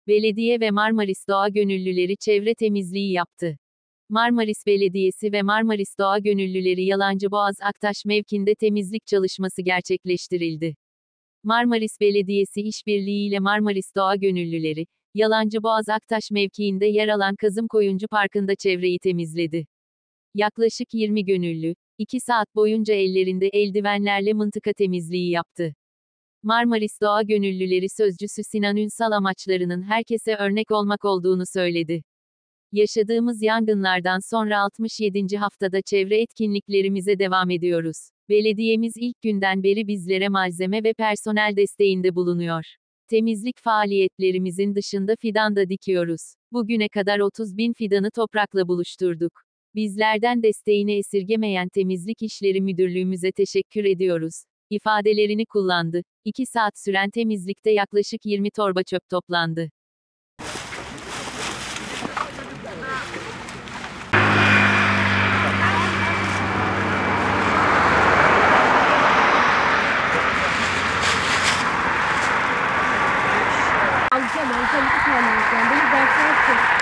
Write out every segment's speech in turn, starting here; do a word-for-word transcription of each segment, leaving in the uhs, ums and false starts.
Belediye ve Marmaris Doğa Gönüllüleri çevre temizliği yaptı. Marmaris Belediyesi ve Marmaris Doğa Gönüllüleri Yalancıboğaz Aktaş mevkinde temizlik çalışması gerçekleştirildi. Marmaris Belediyesi işbirliğiyle Marmaris Doğa Gönüllüleri, Yalancıboğaz Aktaş mevkiinde yer alan Kazımkoyuncu Parkı'nda çevreyi temizledi. Yaklaşık yirmi gönüllü, iki saat boyunca ellerinde eldivenlerle mıntıka temizliği yaptı. Marmaris Doğa Gönüllüleri Sözcüsü Sinan Ünsal amaçlarının herkese örnek olmak olduğunu söyledi. Yaşadığımız yangınlardan sonra altmış yedinci haftada çevre etkinliklerimize devam ediyoruz. Belediyemiz ilk günden beri bizlere malzeme ve personel desteğinde bulunuyor. Temizlik faaliyetlerimizin dışında fidan da dikiyoruz. Bugüne kadar otuz bin fidanı toprakla buluşturduk. Bizlerden desteğini esirgemeyen Temizlik İşleri Müdürlüğümüze teşekkür ediyoruz ifadelerini kullandı. iki saat süren temizlikte yaklaşık yirmi torba çöp toplandı. Alacağım, alacağım bir tane alacağım. Beni dersen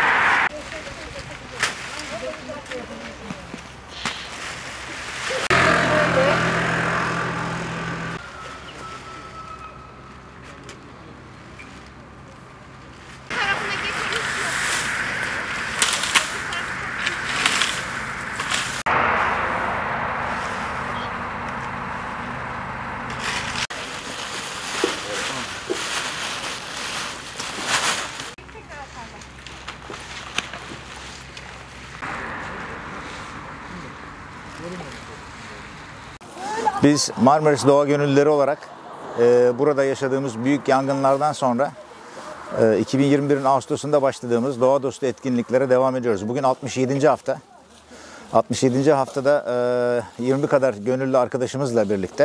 Biz Marmaris Doğa Gönüllüleri olarak e, burada yaşadığımız büyük yangınlardan sonra e, iki bin yirmi bir'in Ağustos'unda başladığımız doğa dostu etkinliklere devam ediyoruz. Bugün altmış yedinci hafta. altmış yedinci haftada e, yirmi kadar gönüllü arkadaşımızla birlikte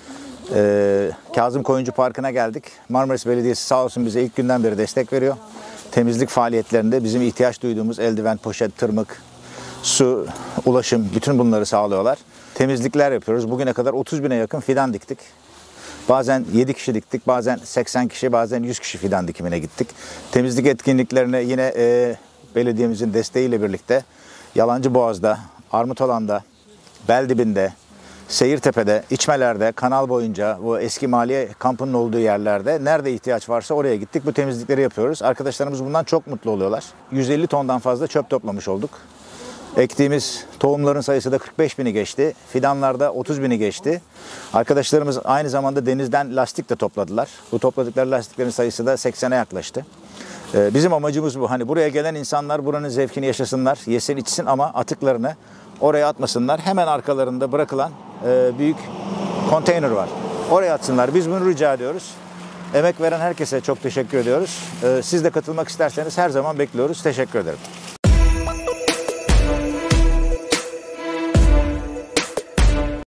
e, Kazımkoyuncu Parkı'na geldik. Marmaris Belediyesi sağ olsun bize ilk günden beri destek veriyor. Temizlik faaliyetlerinde bizim ihtiyaç duyduğumuz eldiven, poşet, tırmık, su, ulaşım, bütün bunları sağlıyorlar. Temizlikler yapıyoruz. Bugüne kadar otuz bine yakın fidan diktik. Bazen yedi kişi diktik, bazen seksen kişi, bazen yüz kişi fidan dikimine gittik. Temizlik etkinliklerine yine e, belediyemizin desteğiyle birlikte Yalancıboğaz'da, Armutalan'da, Beldibinde, Seyirtepe'de, İçmeler'de, kanal boyunca, bu eski maliye kampının olduğu yerlerde nerede ihtiyaç varsa oraya gittik. Bu temizlikleri yapıyoruz. Arkadaşlarımız bundan çok mutlu oluyorlar. yüz elli tondan fazla çöp toplamış olduk. Ektiğimiz tohumların sayısı da kırk beş bini geçti. Fidanlarda otuz bini geçti. Arkadaşlarımız aynı zamanda denizden lastik de topladılar. Bu topladıkları lastiklerin sayısı da seksene yaklaştı. Ee, bizim amacımız bu. Hani buraya gelen insanlar buranın zevkini yaşasınlar, yesin içsin ama atıklarını oraya atmasınlar. Hemen arkalarında bırakılan e, büyük konteyner var. Oraya atsınlar. Biz bunu rica ediyoruz. Emek veren herkese çok teşekkür ediyoruz. Ee, siz de katılmak isterseniz her zaman bekliyoruz. Teşekkür ederim.